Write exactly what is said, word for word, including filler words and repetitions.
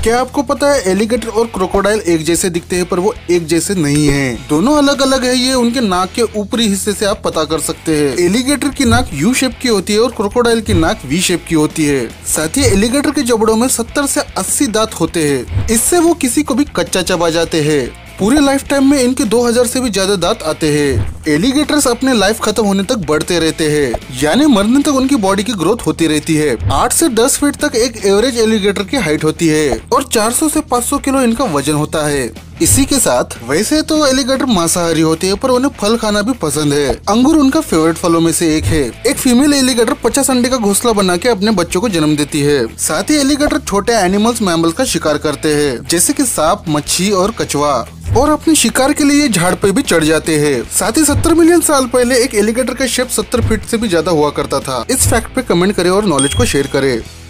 क्या आपको पता है एलिगेटर और क्रोकोडाइल एक जैसे दिखते हैं पर वो एक जैसे नहीं हैं। दोनों अलग अलग है। ये उनके नाक के ऊपरी हिस्से से आप पता कर सकते हैं। एलिगेटर की नाक यू शेप की होती है और क्रोकोडाइल की नाक वी शेप की होती है। साथ ही एलिगेटर के जबड़ों में सत्तर से अस्सी दांत होते हैं। इससे वो किसी को भी कच्चा चबा जाते हैं। पूरे लाइफ टाइम में इनके दो हज़ार से भी ज्यादा दांत आते हैं। एलिगेटर्स अपने लाइफ खत्म होने तक बढ़ते रहते हैं, यानी मरने तक उनकी बॉडी की ग्रोथ होती रहती है। आठ से दस फीट तक एक एवरेज एलिगेटर की हाइट होती है और चार सौ से पाँच सौ किलो इनका वजन होता है। इसी के साथ वैसे तो एलिगेटर मांसाहारी होते हैं पर उन्हें फल खाना भी पसंद है। अंगूर उनका फेवरेट फलों में से एक है। एक फीमेल एलिगेटर पचास अंडे का घोंसला बना के अपने बच्चों को जन्म देती है। साथ ही एलिगेटर छोटे एनिमल्स मैमल्स का शिकार करते हैं, जैसे कि सांप, मच्छी और कछुआ, और अपने शिकार के लिए झाड़ पे भी चढ़ जाते हैं। साथ ही सत्तर मिलियन साल पहले एक एलिगेटर का शेप सत्तर फीट से भी ज्यादा हुआ करता था। इस फैक्ट पे कमेंट करें और नॉलेज को शेयर करें।